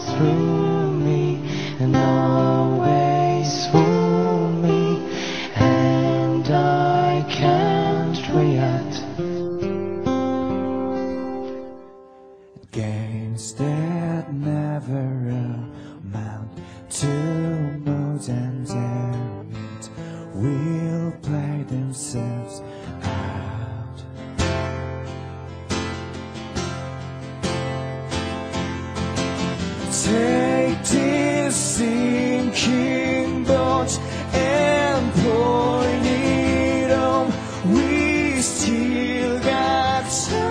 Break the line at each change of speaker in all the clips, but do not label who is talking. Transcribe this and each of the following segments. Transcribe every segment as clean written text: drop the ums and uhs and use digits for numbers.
through me and always fool me, and I can't react.
Games that never amount to more than their meat will play themselves out. Take these sinking boats and point it home. We still got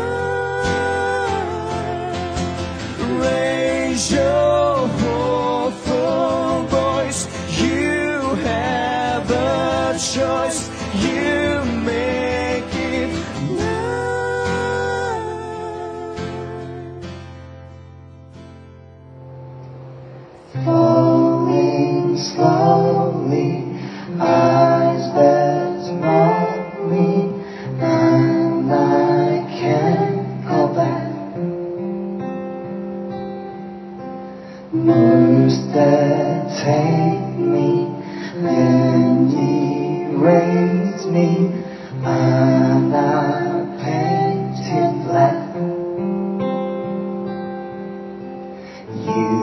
time. Raise your hopeful voice. You have a choice. You make it now.
Falling slowly, eyes that mock me, and I can't go back. Moves that take me and erase me, and I painted black. You